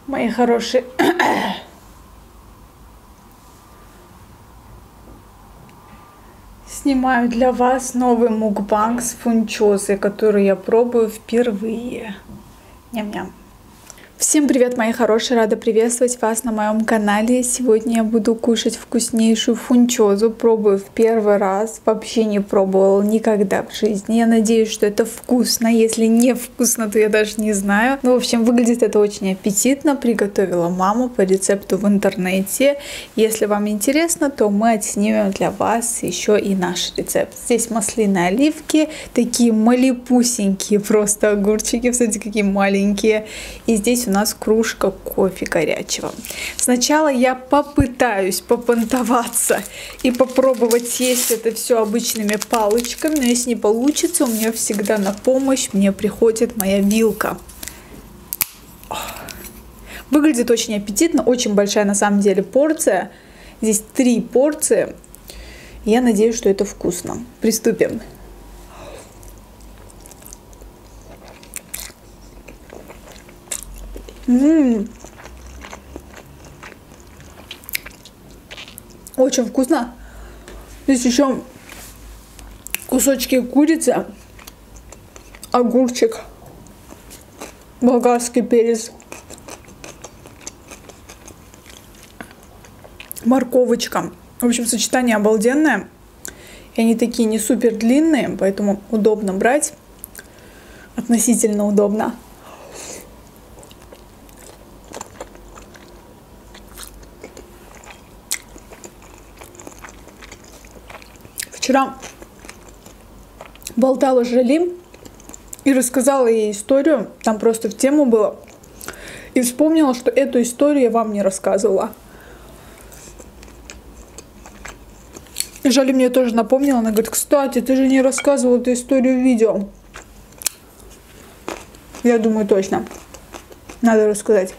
Мои хорошие. Снимаю для вас новый мукбанг с фунчозой, который я пробую впервые. Ням-ням. Всем привет, мои хорошие! Рада приветствовать вас на моем канале. Сегодня я буду кушать вкуснейшую фунчозу. Пробую в первый раз. Вообще не пробовала никогда в жизни. Я надеюсь, что это вкусно. Если не вкусно, то я даже не знаю. Ну, в общем, выглядит это очень аппетитно. Приготовила мама по рецепту в интернете. Если вам интересно, то мы отснимем для вас еще и наш рецепт. Здесь масляные оливки, такие малепусенькие просто огурчики. Смотрите, какие маленькие. И здесь у нас кружка кофе горячего. Сначала я попытаюсь попонтоваться и попробовать съесть это все обычными палочками, но если не получится, у меня всегда на помощь мне приходит моя вилка. Выглядит очень аппетитно, очень большая на самом деле порция. Здесь 3 порции. Я надеюсь, что это вкусно. Приступим. Очень вкусно. Здесь еще кусочки курицы, огурчик, болгарский перец, морковочка. В общем, сочетание обалденное. И они такие не супер длинные, поэтому удобно брать. Относительно удобно. Вчера болтала с Жали и рассказала ей историю, там просто в тему было, и вспомнила, что эту историю я вам не рассказывала. И Жали мне тоже напомнила, она говорит: кстати, ты же не рассказывала эту историю в видео. Я думаю, точно, надо рассказать.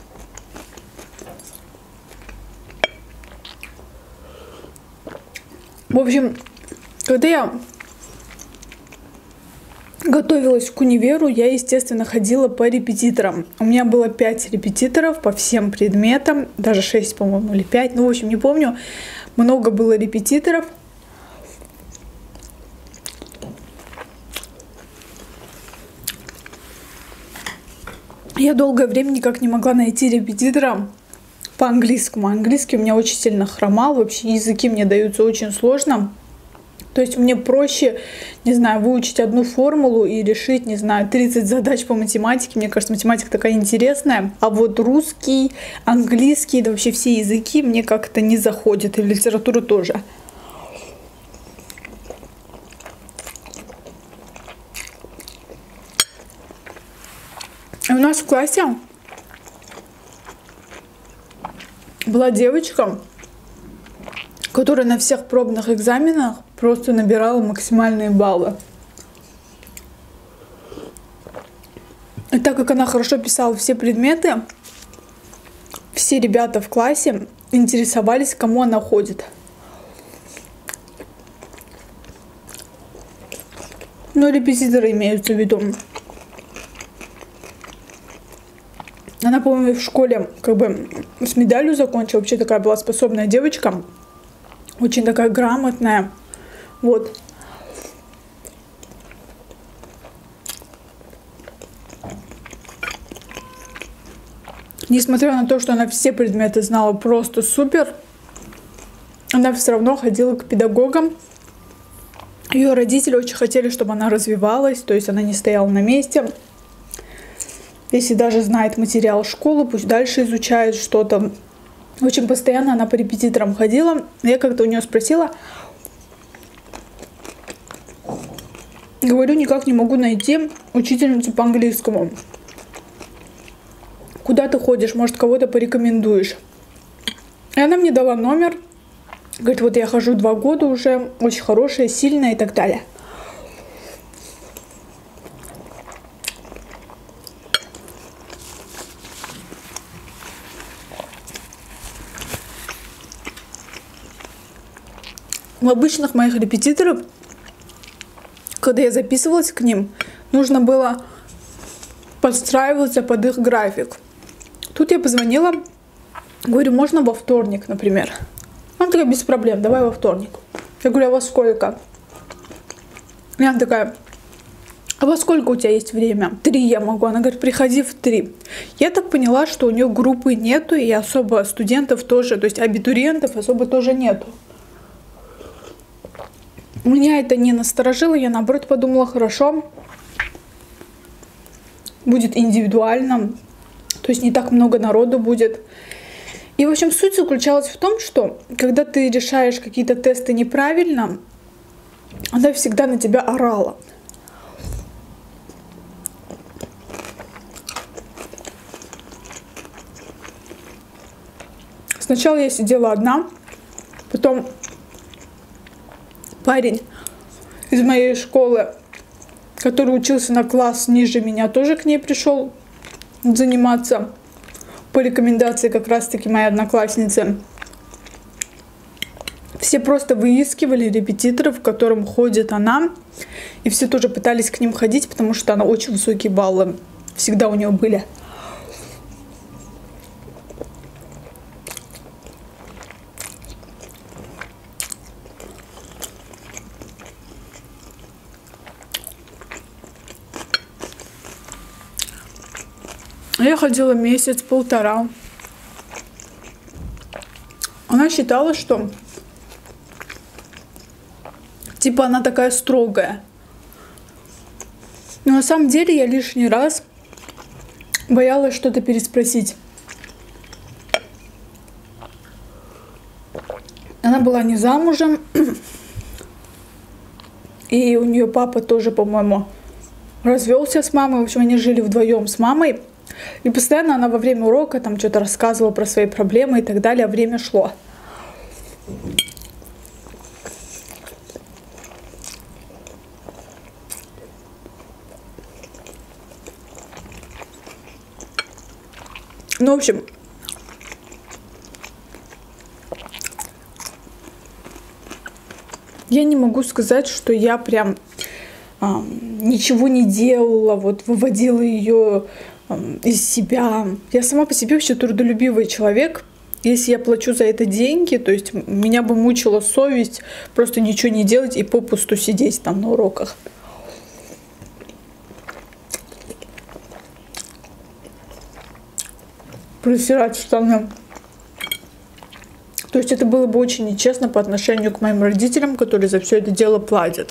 В общем, когда я готовилась к универу, я, естественно, ходила по репетиторам. У меня было 5 репетиторов по всем предметам, даже 6, по-моему, или 5, ну, в общем, не помню. Много было репетиторов. Я долгое время никак не могла найти репетитора по английскому. Английский у меня очень сильно хромал, вообще языки мне даются очень сложно. То есть мне проще, не знаю, выучить одну формулу и решить, не знаю, 30 задач по математике. Мне кажется, математика такая интересная. А вот русский, английский, да вообще все языки мне как-то не заходят. И литература тоже. И у нас в классе была девочка, которая на всех пробных экзаменах просто набирала максимальные баллы. И так как она хорошо писала все предметы, все ребята в классе интересовались, к кому она ходит. Но репетиторы имеются в виду. Она, по-моему, в школе как бы с медалью закончила. Вообще такая была способная девочка. Очень такая грамотная. Вот. Несмотря на то, что она все предметы знала просто супер, она все равно ходила к педагогам. Ее родители очень хотели, чтобы она развивалась, то есть она не стояла на месте. Если даже знает материал школы, пусть дальше изучает что-то. В общем, постоянно она по репетиторам ходила. Я как-то у нее спросила. Говорю, никак не могу найти учительницу по английскому. Куда ты ходишь? Может, кого-то порекомендуешь? И она мне дала номер. Говорит, вот я хожу 2 года уже. Очень хорошая, сильная и так далее. У обычных моих репетиторов, когда я записывалась к ним, нужно было подстраиваться под их график. Тут я позвонила, говорю, можно во вторник, например. Она такая, без проблем, давай во вторник. Я говорю, а во сколько? И она такая, а во сколько у тебя есть время? 3 я могу. Она говорит, приходи в 3. Я так поняла, что у нее группы нету, и особо студентов тоже, то есть абитуриентов особо тоже нету. Меня это не насторожило, я наоборот подумала, хорошо, будет индивидуально, то есть не так много народу будет. И, в общем, суть заключалась в том, что когда ты решаешь какие-то тесты неправильно, она всегда на тебя орала. Сначала я сидела одна, потом парень из моей школы, который учился на класс ниже меня, тоже к ней пришел заниматься по рекомендации как раз-таки моей одноклассницы. Все просто выискивали репетиторов, к которым ходит она, и все тоже пытались к ним ходить, потому что она очень высокие баллы всегда у нее были. Я ходила месяц-полтора. Она считала, что типа она такая строгая. Но на самом деле я лишний раз боялась что-то переспросить. Она была не замужем. И у нее папа тоже, по-моему, развелся с мамой. В общем, они жили вдвоем с мамой. И постоянно она во время урока там что-то рассказывала про свои проблемы и так далее, а время шло. Ну, в общем, я не могу сказать, что я прям ничего не делала, вот выводила ее из себя. Я сама по себе вообще трудолюбивый человек. Если я плачу за это деньги, то есть меня бы мучила совесть просто ничего не делать и попусту сидеть там на уроках. Просирать штаны. То есть это было бы очень нечестно по отношению к моим родителям, которые за все это дело платят.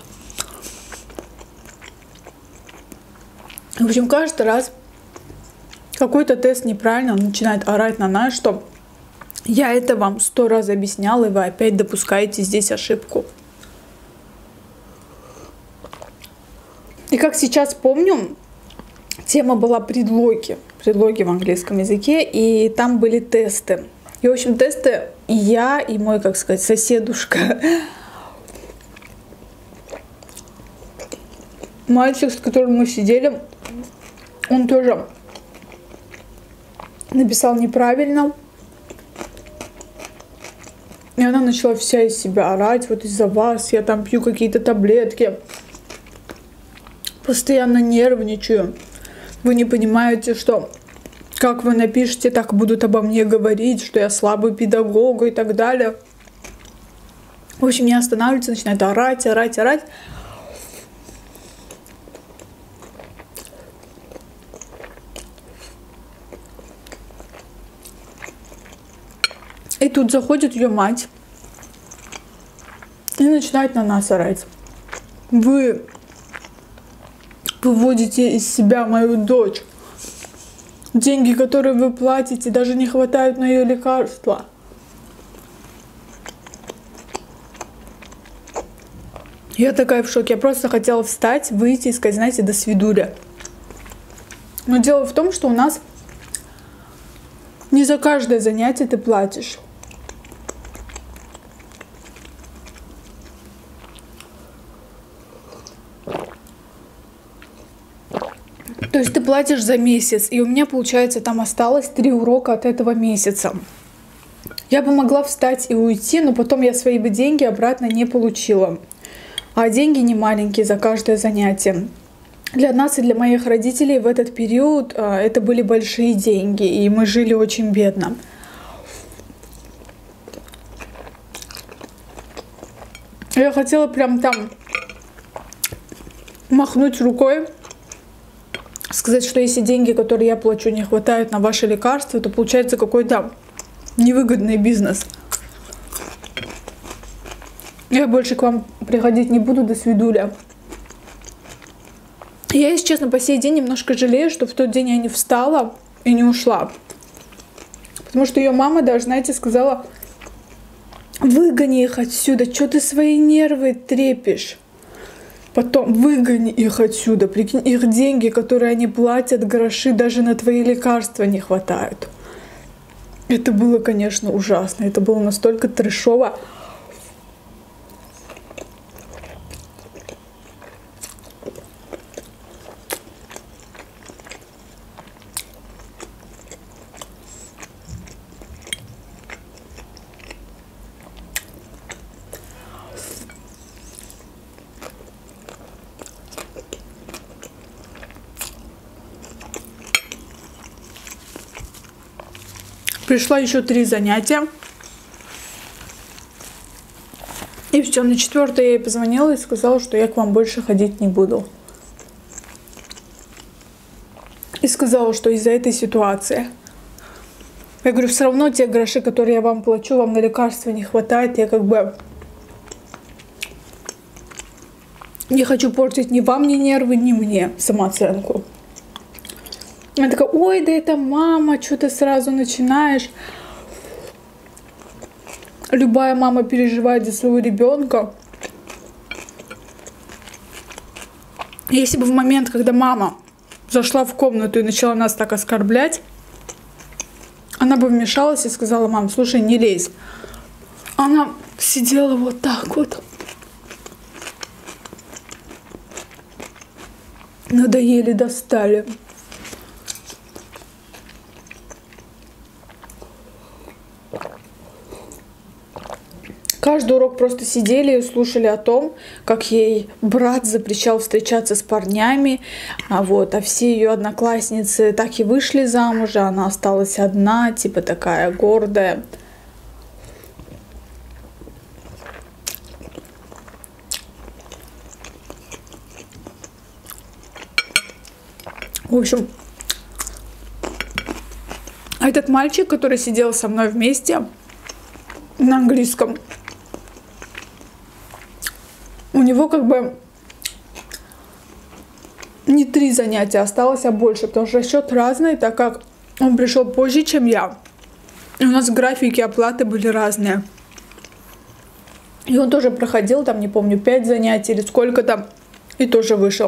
В общем, каждый раз какой-то тест неправильно, он начинает орать на нас, что я это вам 100 раз объясняла, и вы опять допускаете здесь ошибку. И как сейчас помню, тема была предлоги в английском языке, и там были тесты. И, в общем, тесты я и мой, как сказать, соседушка, мальчик, с которым мы сидели, он тоже написал неправильно. И она начала вся из себя орать, вот из-за вас, я там пью какие-то таблетки, постоянно нервничаю. Вы не понимаете, что как вы напишете, так будут обо мне говорить, что я слабый педагог и так далее. В общем, не останавливается, начинает орать, орать, орать. И тут заходит ее мать и начинает на нас орать. Вы выводите из себя мою дочь. Деньги, которые вы платите, даже не хватают на ее лекарства. Я такая в шоке. Я просто хотела встать, выйти и сказать, знаете, до свидуля. Но дело в том, что у нас не за каждое занятие ты платишь. То есть ты платишь за месяц, и у меня, получается, там осталось 3 урока от этого месяца. Я бы могла встать и уйти, но потом я свои бы деньги обратно не получила. А деньги не маленькие за каждое занятие. Для нас и для моих родителей в этот период это были большие деньги, и мы жили очень бедно. Я хотела прям там махнуть рукой, сказать, что если деньги, которые я плачу, не хватает на ваши лекарства, то получается какой-то невыгодный бизнес. Я больше к вам приходить не буду, до свидуля. Я, если честно, по сей день немножко жалею, что в тот день я не встала и не ушла. Потому что ее мама даже, знаете, сказала: выгони их отсюда, что ты свои нервы трепишь. Потом выгони их отсюда, прикинь, их деньги, которые они платят, гроши, даже на твои лекарства не хватает. Это было, конечно, ужасно, это было настолько трэшово. Пришла еще 3 занятия. И все, на 4-е я ей позвонила и сказала, что я к вам больше ходить не буду. И сказала, что из-за этой ситуации. Я говорю, все равно те гроши, которые я вам плачу, вам на лекарства не хватает. Я как бы не хочу портить ни вам, ни нервы, ни мне самооценку. Она такая: ой, да это мама, что ты сразу начинаешь. Любая мама переживает за своего ребенка. Если бы в момент, когда мама зашла в комнату и начала нас так оскорблять, она бы вмешалась и сказала: мам, слушай, не лезь. Она сидела вот так вот. Надоели, достали. Каждый урок просто сидели и слушали о том, как ей брат запрещал встречаться с парнями, а все ее одноклассницы так и вышли замуж, а она осталась одна, типа такая гордая. В общем, этот мальчик, который сидел со мной вместе на английском, у него как бы не 3 занятия осталось, а больше, потому что расчет разный, так как он пришел позже, чем я. И у нас графики оплаты были разные. И он тоже проходил, там, не помню, 5 занятий или сколько-то, и тоже вышел.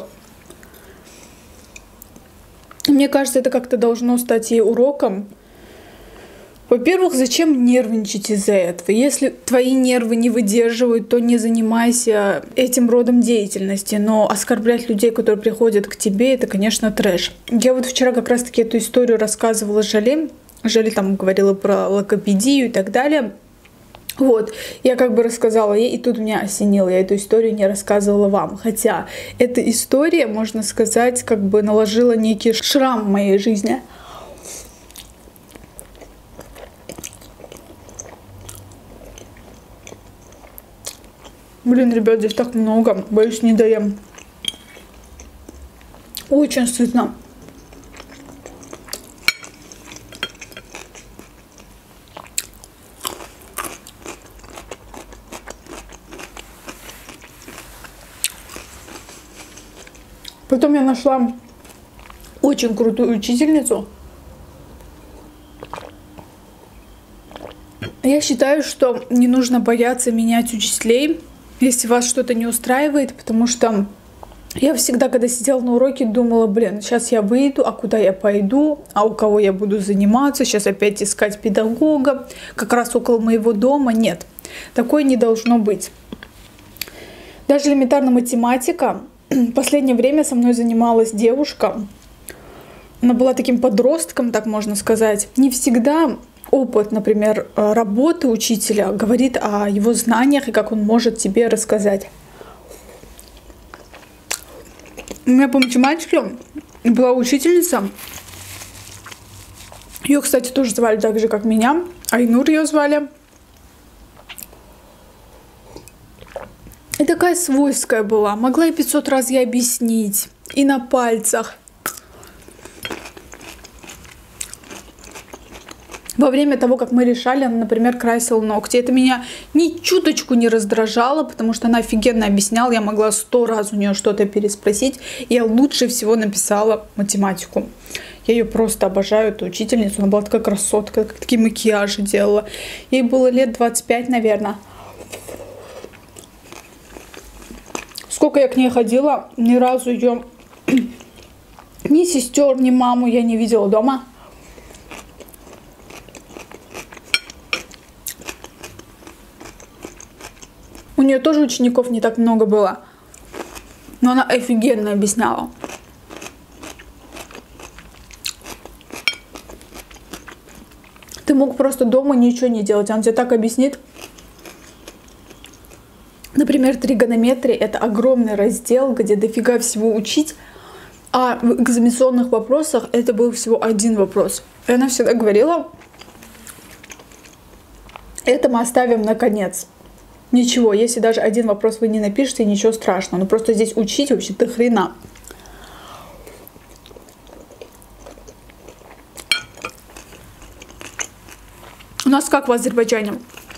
Мне кажется, это как-то должно стать ей уроком. Во-первых, зачем нервничать из-за этого? Если твои нервы не выдерживают, то не занимайся этим родом деятельности. Но оскорблять людей, которые приходят к тебе, это, конечно, трэш. Я вот вчера как раз-таки эту историю рассказывала Жале. Жале там говорила про логопедию и так далее. Вот, я как бы рассказала ей, и тут меня осенило, я эту историю не рассказывала вам. Хотя эта история, можно сказать, как бы наложила некий шрам в моей жизни. Блин, ребят, здесь так много. Боюсь, не доем. Очень сытно. Потом я нашла очень крутую учительницу. Я считаю, что не нужно бояться менять учителей, если вас что-то не устраивает, потому что я всегда, когда сидела на уроке, думала: блин, сейчас я выйду, а куда я пойду, а у кого я буду заниматься, сейчас опять искать педагога, как раз около моего дома. Нет, такое не должно быть. Даже элементарно математика. В последнее время со мной занималась девушка. Она была таким подростком, так можно сказать. Не всегда опыт, например, работы учителя говорит о его знаниях и как он может тебе рассказать. У меня по математике была учительница. Ее, кстати, тоже звали так же, как меня. Айнур ее звали. И такая свойская была. Могла и 500 раз ей объяснить. И на пальцах. Во время того, как мы решали, она, например, красила ногти. Это меня ни чуточку не раздражало, потому что она офигенно объясняла. Я могла 100 раз у нее что-то переспросить. И я лучше всего написала математику. Я ее просто обожаю, эту учительницу. Она была такая красотка, такие макияжи делала. Ей было лет 25, наверное. Сколько я к ней ходила, ни разу ее ни сестер, ни маму я не видела дома. У нее тоже учеников не так много было, но она офигенно объясняла. Ты мог просто дома ничего не делать, она тебе так объяснит. Например, тригонометрия — это огромный раздел, где дофига всего учить, а в экзаменационных вопросах это был всего один вопрос. И она всегда говорила, это мы оставим на конец. Ничего, если даже один вопрос вы не напишете, ничего страшного. Но просто здесь учить вообще до хрена. У нас как в Азербайджане?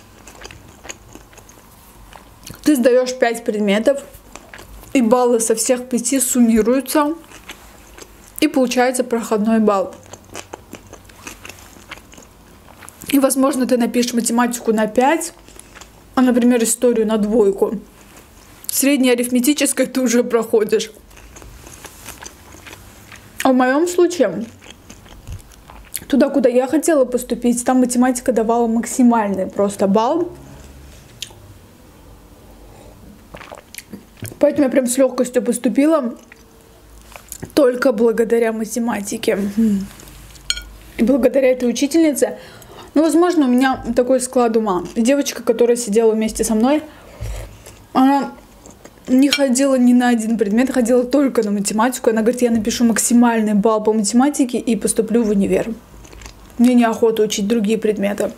Ты сдаешь 5 предметов, и баллы со всех 5 суммируются, и получается проходной балл. И, возможно, ты напишешь математику на 5, а, например, историю на 2. Средней арифметической ты уже проходишь. А в моем случае, туда, куда я хотела поступить, там математика давала максимальный просто балл. Поэтому я прям с легкостью поступила только благодаря математике. И благодаря этой учительнице. Ну, возможно, у меня такой склад ума. Девочка, которая сидела вместе со мной, она не ходила ни на один предмет, ходила только на математику. Она говорит, я напишу максимальный балл по математике и поступлю в универ. Мне неохота учить другие предметы.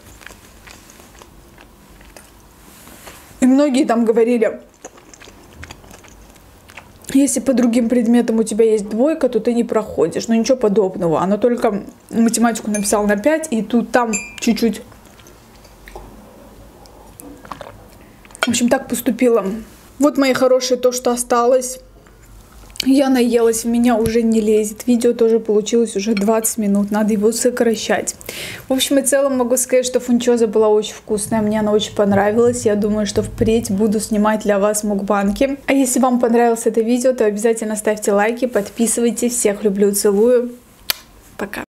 И многие там говорили, если по другим предметам у тебя есть 2, то ты не проходишь. Но ничего подобного. Она только математику написала на 5, и тут там чуть-чуть. В общем, так поступила. Вот, мои хорошие, то, что осталось. Я наелась, в меня уже не лезет. Видео тоже получилось уже 20 минут. Надо его сокращать. В общем и целом могу сказать, что фунчоза была очень вкусная. Мне она очень понравилась. Я думаю, что впредь буду снимать для вас мукбанки. А если вам понравилось это видео, то обязательно ставьте лайки, подписывайтесь. Всех люблю, целую. Пока.